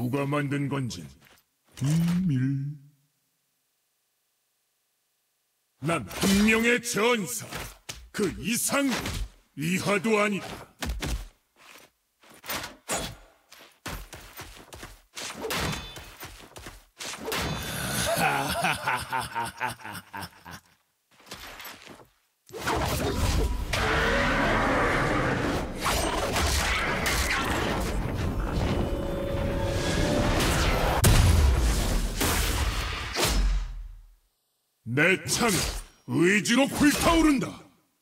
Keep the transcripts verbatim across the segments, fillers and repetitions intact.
누가 만든 건지 비밀. 난 분명의 전사, 그 이상 이하도 아니다. 내 창은 의지로 불타오른다.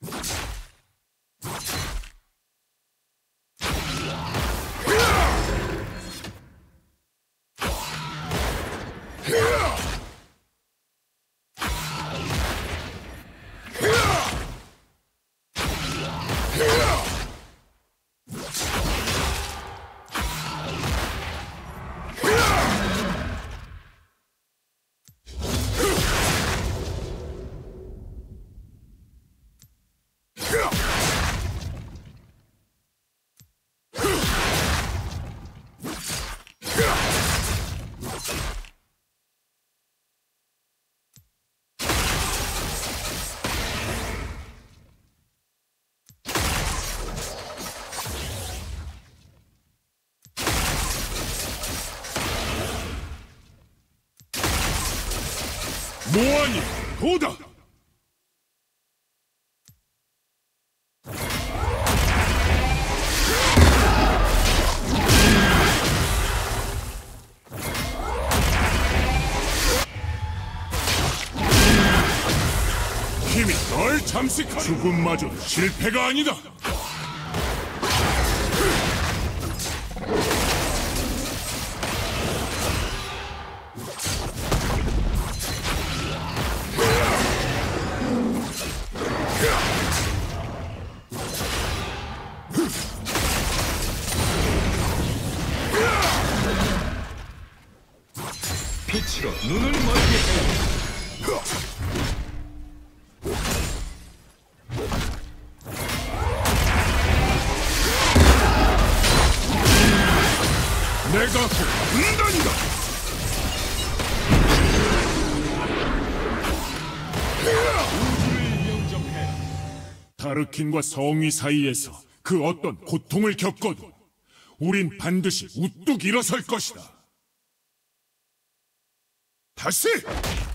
뭐하니? 도다! 힘이 널 잠식하라. 죽음마저 실패가 아니다. 빛으로 눈을 멀게 해. 내가 곧 분단이다. 우주를 영접해. 다르킨과 성위 사이에서 그 어떤 고통을 겪어도 우린 반드시 우뚝 일어설 것이다. 다시!